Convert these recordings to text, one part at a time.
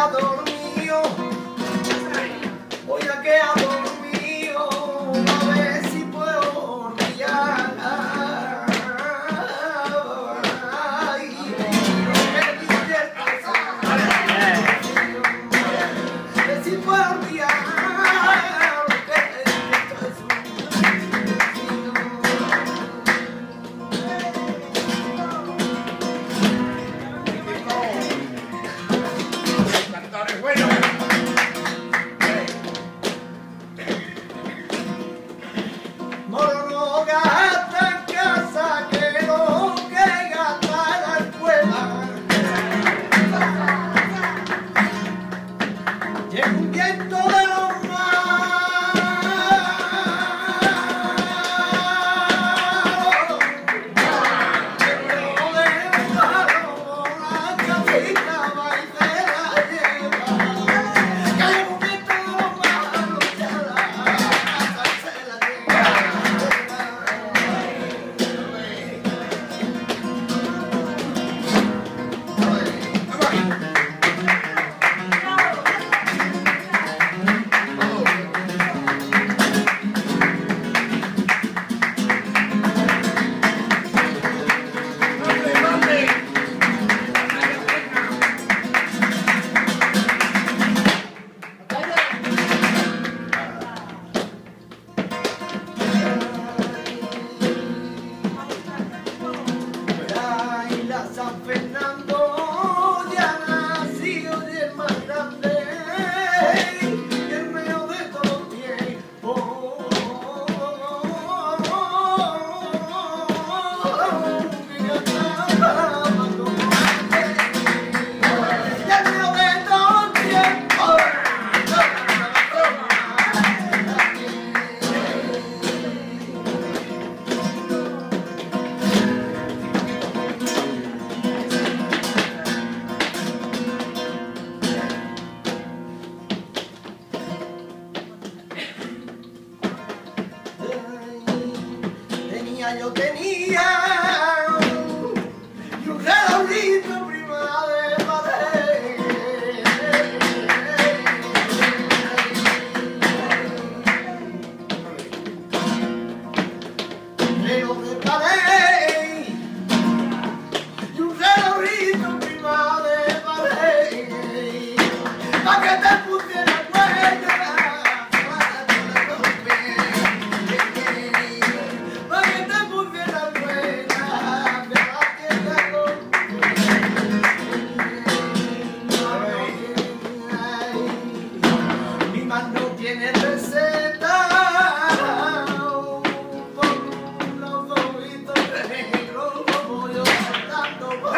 ha dormido, hoy ha quedado dormido, a ver si puedo hornear. Ay, lo que divierte es a ver si puedo hornear. Moro no gasta en casa que lo que gasta en la escuela. Llega un viento de los malos, pero de palo la casita va y se la lleva. Llega un viento de los malos, ya la casa se la lleva. Y la San Fernando ya nació y es más grande y el medio de todos los tiempos. Que cantaba como antes, y el medio de todos los tiempos. Yo tenía y un relojito prima de pared, reloj de pared y un relojito prima de pared, pa' que te pusiera cuenta. No tiene receta, con los ojitos negros como yo cantando por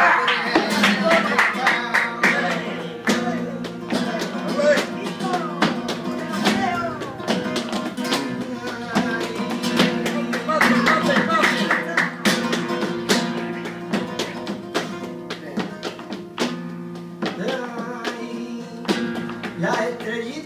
la estrellita